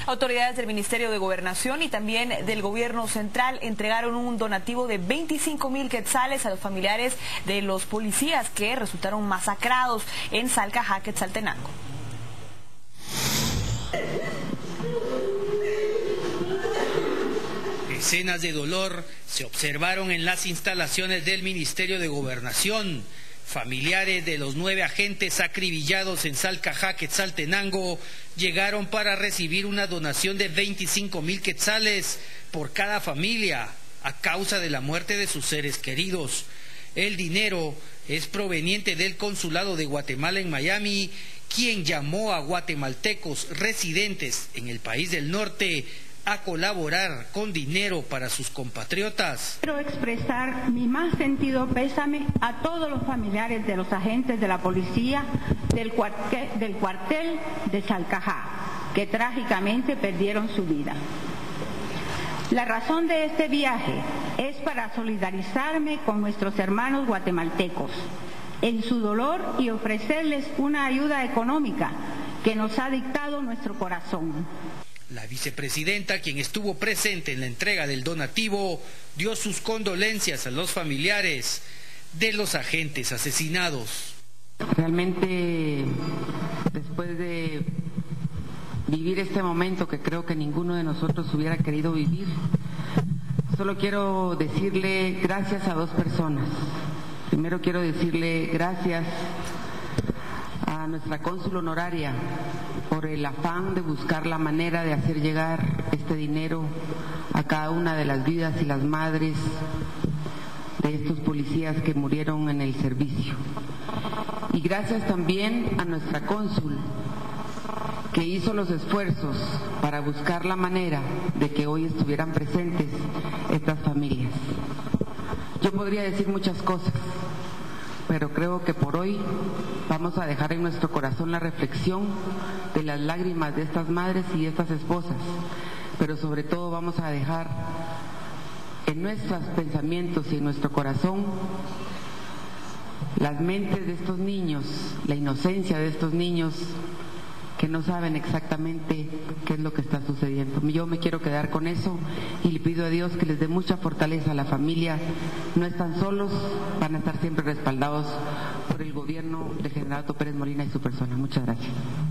Autoridades del Ministerio de Gobernación y también del Gobierno Central entregaron un donativo de 25.000 quetzales a los familiares de los policías que resultaron masacrados en Salcajá, Quetzaltenango. Escenas de dolor se observaron en las instalaciones del Ministerio de Gobernación. Familiares de los 9 agentes acribillados en Salcajá, Quetzaltenango, llegaron para recibir una donación de 25.000 quetzales por cada familia a causa de la muerte de sus seres queridos. El dinero es proveniente del Consulado de Guatemala en Miami, quien llamó a guatemaltecos residentes en el país del norte a colaborar con dinero para sus compatriotas. Quiero expresar mi más sentido pésame a todos los familiares de los agentes de la policía del cuartel de Salcajá, que trágicamente perdieron su vida. La razón de este viaje es para solidarizarme con nuestros hermanos guatemaltecos en su dolor y ofrecerles una ayuda económica que nos ha dictado nuestro corazón. La vicepresidenta, quien estuvo presente en la entrega del donativo, dio sus condolencias a los familiares de los agentes asesinados. Realmente, después de vivir este momento que creo que ninguno de nosotros hubiera querido vivir, solo quiero decirle gracias a 2 personas. Primero quiero decirle gracias a nuestra cónsul honoraria por el afán de buscar la manera de hacer llegar este dinero a cada una de las vidas y las madres de estos policías que murieron en el servicio. Y gracias también a nuestra cónsul, que hizo los esfuerzos para buscar la manera de que hoy estuvieran presentes estas familias. Yo podría decir muchas cosas, pero creo que por hoy vamos a dejar en nuestro corazón la reflexión de las lágrimas de estas madres y de estas esposas, pero sobre todo vamos a dejar en nuestros pensamientos y en nuestro corazón las mentes de estos niños, la inocencia de estos niños que no saben exactamente qué es lo que está sucediendo. Yo me quiero quedar con eso y le pido a Dios que les dé mucha fortaleza a la familia. No están solos, van a estar siempre respaldados por el gobierno del general Otto Pérez Molina y su persona. Muchas gracias.